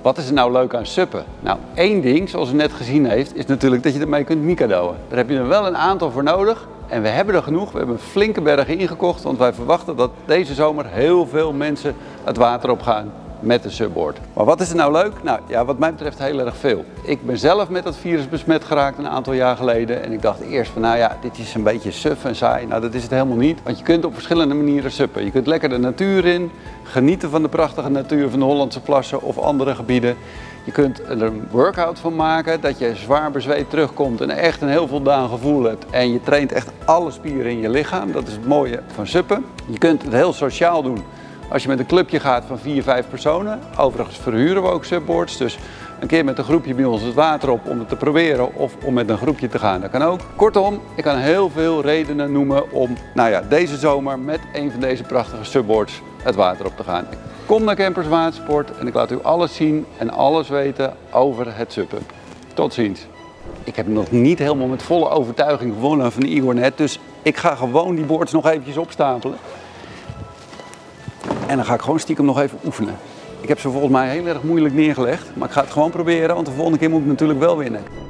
Wat is er nou leuk aan suppen? Nou, één ding, zoals u net gezien heeft, is natuurlijk dat je ermee kunt mikadoën. Daar heb je er wel een aantal voor nodig. En we hebben er genoeg. We hebben flinke bergen ingekocht, want wij verwachten dat deze zomer heel veel mensen het water op gaan met de subboard. Maar wat is er nou leuk? Nou ja, wat mij betreft heel erg veel. Ik ben zelf met dat virus besmet geraakt een aantal jaar geleden. En ik dacht eerst van nou ja, dit is een beetje suf en saai. Nou, dat is het helemaal niet. Want je kunt op verschillende manieren suppen. Je kunt lekker de natuur in, genieten van de prachtige natuur van de Hollandse plassen of andere gebieden. Je kunt er een workout van maken, dat je zwaar bezweet terugkomt en echt een heel voldaan gevoel hebt. En je traint echt alle spieren in je lichaam. Dat is het mooie van suppen. Je kunt het heel sociaal doen. Als je met een clubje gaat van 4, 5 personen, overigens verhuren we ook subboards, dus een keer met een groepje bij ons het water op om het te proberen of om met een groepje te gaan, dat kan ook. Kortom, ik kan heel veel redenen noemen om deze zomer met een van deze prachtige subboards het water op te gaan. Kom naar Campers Watersport en ik laat u alles zien en alles weten over het suppen. Tot ziens. Ik heb nog niet helemaal met volle overtuiging gewonnen van Igor net, dus ik ga gewoon die boards nog eventjes opstapelen. En dan ga ik gewoon stiekem nog even oefenen. Ik heb ze volgens mij heel erg moeilijk neergelegd, maar ik ga het gewoon proberen, want de volgende keer moet ik natuurlijk wel winnen.